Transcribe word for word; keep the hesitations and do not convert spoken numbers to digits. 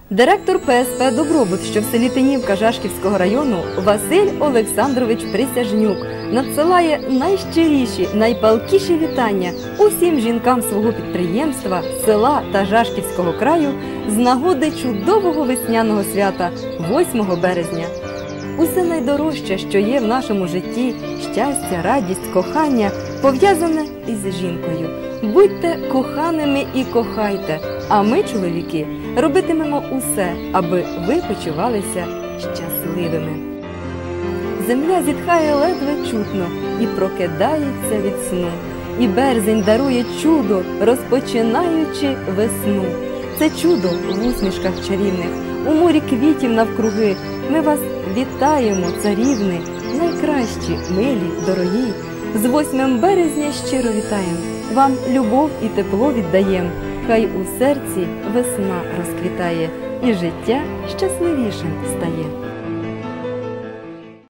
Директор Пе Ес Пе «Добробут», що в селі Тинівка Жашківського району, Василь Олександрович Присяжнюк надсилає найщиріші, найпалкіші вітання усім жінкам свого підприємства, села та Жашківського краю з нагоди чудового весняного свята восьмого березня. Усе найдорожче, що є в нашому житті – щастя, радість, кохання – пов'язане із жінкою. Будьте коханими і кохайте, а ми, чоловіки, робитимемо усе, аби ви почувалися щасливими. Земля зітхає ледве чутно і прокидається від сну. І березень дарує чудо, розпочинаючи весну. Це чудо в усмішках чарівних, у морі квітів навкруги. Ми вас вітаємо, царівни, найкращі, милі, дорогі. З восьмим березня щиро вітаєм, вам любов і тепло віддаєм. Хай у серці весна розквітає і життя щасливішим стає.